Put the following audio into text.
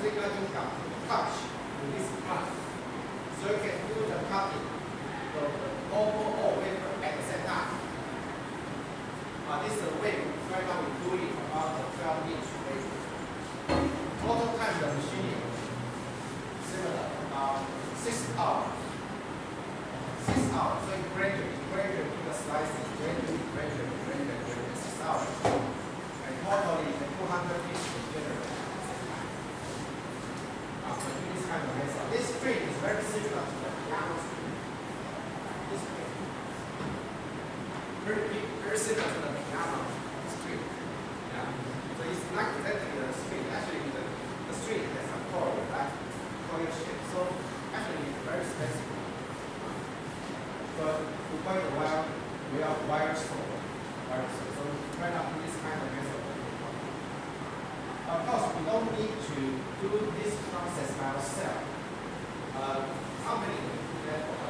slinger income touch to this part. So you can do the cutting of the overall wafer at the same time. This is the way right now we're doing about the 12-inch wafer. Total time the machining similar, about 6 hours. 6 hours. So you gradually do the slicing, gradually 6 hours. And totally the 200 pieces generated. So do this kind of method. This string is very similar to the piano string. This string. Very big, very similar to the piano string. Yeah. So it's not exactly the string. Actually, the string has a coil, right? Coil shape. So actually, it's very specific. But for quite a while, we have wire saw. So right now, this kind of method. Of course, we don't need to do this process by ourselves. Company will do that for